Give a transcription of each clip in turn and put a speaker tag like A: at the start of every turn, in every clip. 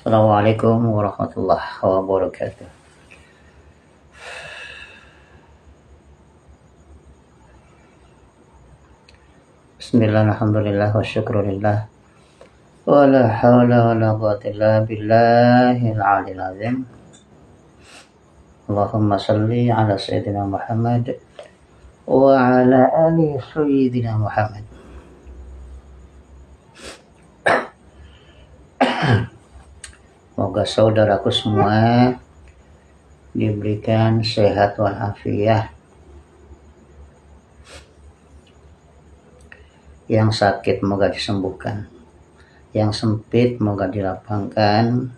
A: Assalamualaikum warahmatullahi wabarakatuh. Bismillah, alhamdulillah, wa syukurillah. Wa la hawla wa la quwwata illa billahil aliyil azim. Allahumma salli ala Sayyidina Muhammad wa ala ali Sayyidina Muhammad. Semoga saudaraku semua diberikan sehat walafiat. Yang sakit moga disembuhkan, yang sempit moga dilapangkan,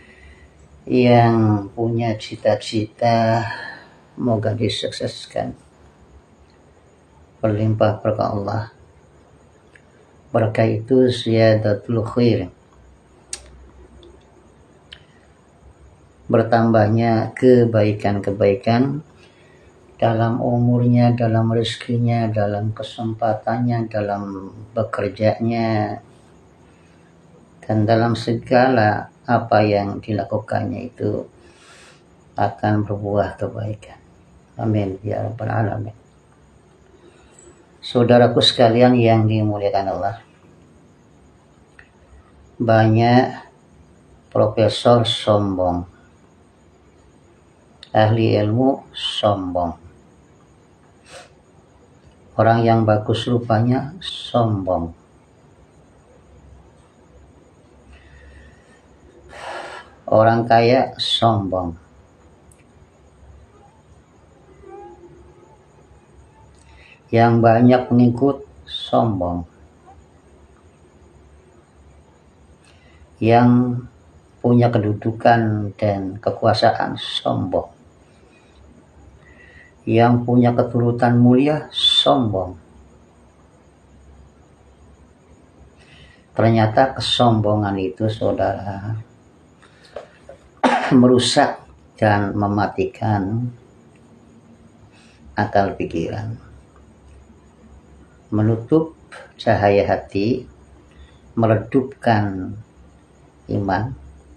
A: yang punya cita-cita moga disukseskan. Berlimpah berkah Allah. Berkah itu ziyadatul khair, bertambahnya kebaikan-kebaikan dalam umurnya, dalam rezekinya, dalam kesempatannya, dalam bekerjanya, dan dalam segala apa yang dilakukannya itu akan berbuah kebaikan. Amin ya rabbal alamin. Saudaraku sekalian yang dimuliakan Allah, banyak profesor sombong, ahli ilmu sombong, orang yang bagus rupanya sombong, orang kaya sombong, yang banyak pengikut sombong, yang punya kedudukan dan kekuasaan sombong, yang punya keturutan mulia sombong. Ternyata kesombongan itu, saudara, merusak dan mematikan akal pikiran, menutup cahaya hati, meredupkan iman,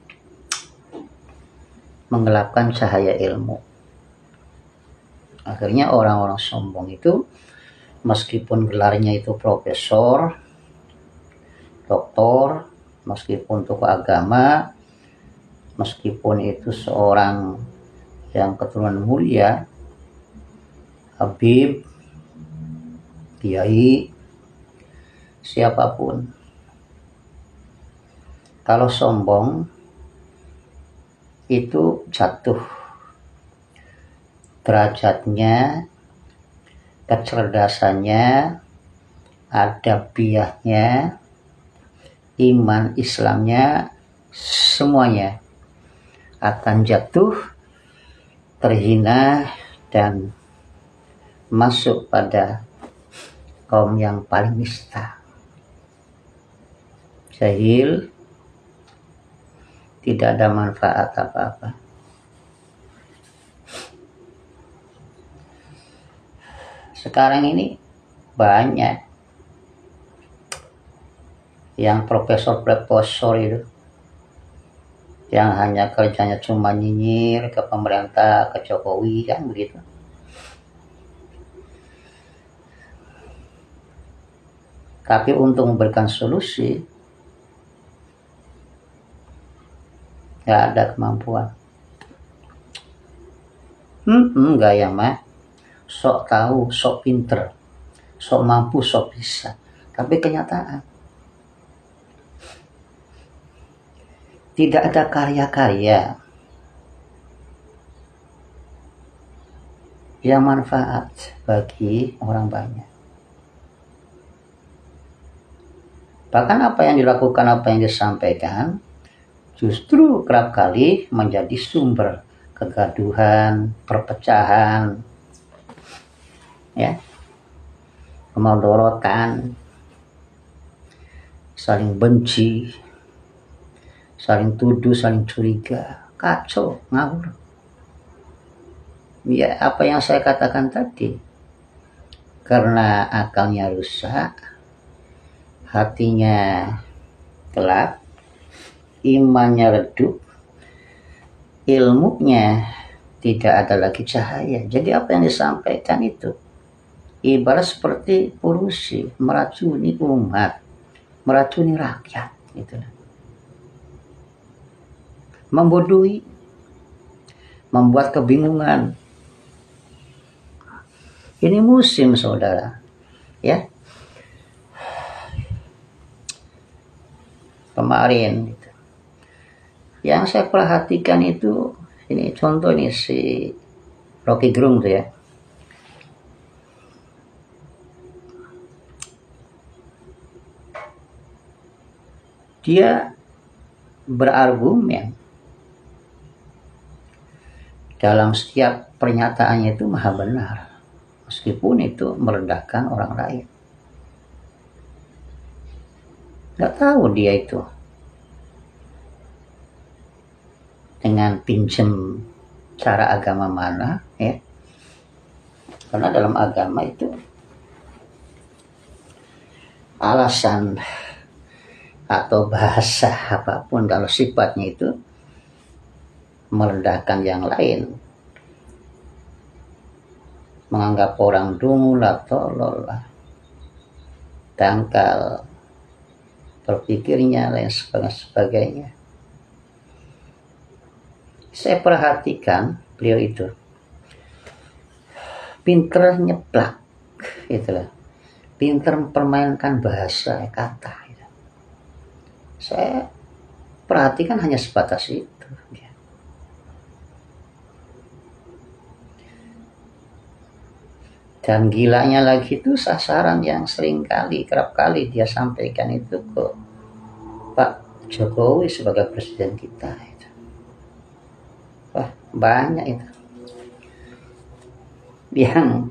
A: menggelapkan cahaya ilmu. Akhirnya orang-orang sombong itu, meskipun gelarnya itu profesor, doktor, meskipun tokoh agama, meskipun itu seorang yang keturunan mulia, habib, kiai, siapapun, kalau sombong itu jatuh derajatnya, kecerdasannya, adabiahnya, iman Islamnya, semuanya akan jatuh, terhina, dan masuk pada kaum yang paling nista, jahil, tidak ada manfaat apa-apa. Sekarang ini banyak yang profesor itu, yang hanya kerjanya cuma nyinyir ke pemerintah, ke Jokowi, kan begitu. Tapi untuk memberikan solusi, nggak ada kemampuan. Gaya mah sok tahu, sok pinter, sok mampu, sok bisa. Tapi kenyataan tidak ada karya-karya yang manfaat bagi orang banyak. Bahkan apa yang dilakukan, apa yang disampaikan, justru kerap kali menjadi sumber kegaduhan, perpecahan, ya, kemudaratan, saling benci, saling tuduh, saling curiga, kacau, ngawur. Ya, apa yang saya katakan tadi, karena akalnya rusak, hatinya gelap, imannya redup, ilmunya tidak ada lagi cahaya. Jadi apa yang disampaikan itu ibarat seperti polusi, meracuni umat, meracuni rakyat, gitu. Membodohi, membuat kebingungan. Ini musim, saudara, ya. Kemarin gitu. Yang saya perhatikan itu, ini contoh nih si Rocky Gerung tuh ya. Dia berargumen dalam setiap pernyataannya itu maha benar, meskipun itu merendahkan orang lain. Nggak tahu dia itu dengan pinjem cara agama mana, ya. Karena dalam agama itu alasan atau bahasa apapun kalau sifatnya itu merendahkan yang lain, menganggap orang dungu lah, tolol lah, dangkal berpikirnya, lain sebagainya. Saya perhatikan beliau itu pinter nyeplak, itulah, pinter mempermainkan bahasa kata. Saya perhatikan hanya sebatas itu. Dan gilanya lagi itu sasaran yang kerap kali dia sampaikan itu ke Pak Jokowi sebagai presiden kita. Itu. Wah, banyak itu. Yang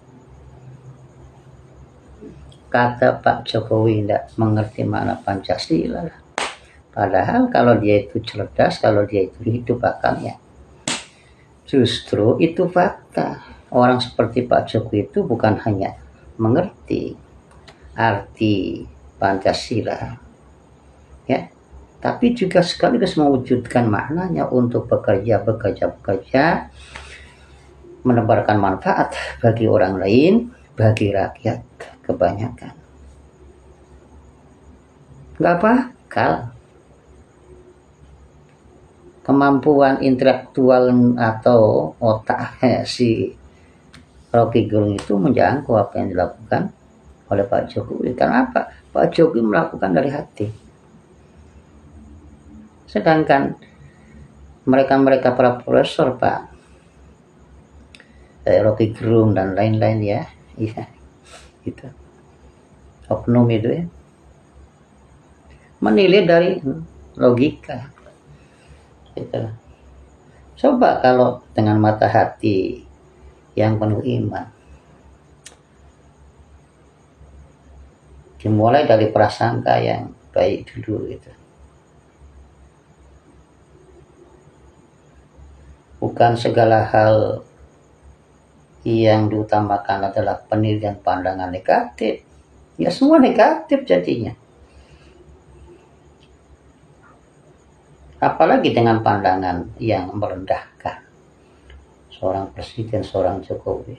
A: kata Pak Jokowi tidak mengerti makna Pancasila. Padahal kalau dia itu cerdas, kalau dia itu hidup akalnya, justru itu fakta. Orang seperti Pak Jokowi itu bukan hanya mengerti arti Pancasila, ya, tapi juga sekaligus mewujudkan maknanya untuk bekerja, menebarkan manfaat bagi orang lain, bagi rakyat kebanyakan. Nggak bakal kemampuan intelektual atau otak si Rocky Gerung itu menjangkau apa yang dilakukan oleh Pak Jokowi. Karena apa? Pak Jokowi melakukan dari hati. Sedangkan mereka para profesor, Pak Rocky Gerung dan lain-lain, ya, iya, gitu, oknum itu ya, menilai dari logika, gitu. Coba kalau dengan mata hati yang penuh iman, dimulai dari prasangka yang baik dulu, gitu. Bukan segala hal yang diutamakan adalah penilaian pandangan negatif. Ya semua negatif jadinya. Apalagi dengan pandangan yang merendahkan seorang presiden, seorang Jokowi.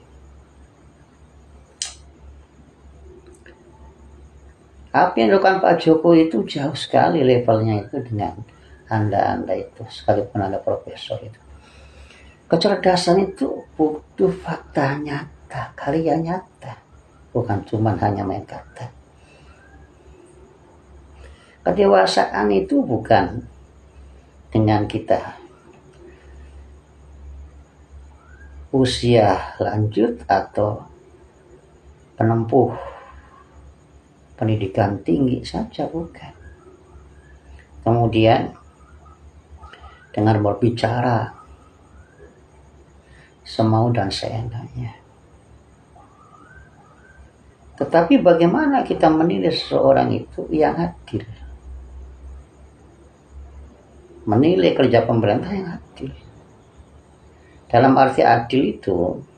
A: Apa yang dilakukan Pak Jokowi itu jauh sekali levelnya itu dengan Anda itu, sekalipun Anda profesor itu. Kecerdasan itu butuh fakta nyata, karya nyata, bukan cuma hanya main kata. Kedewasaan itu bukan dengan kita usia lanjut atau penempuh pendidikan tinggi saja, bukan. Kemudian dengan berbicara semau dan seenaknya. Tetapi bagaimana kita menilai seseorang itu yang adil? Menilai kerja pemerintah yang adil. Dalam arti adil itu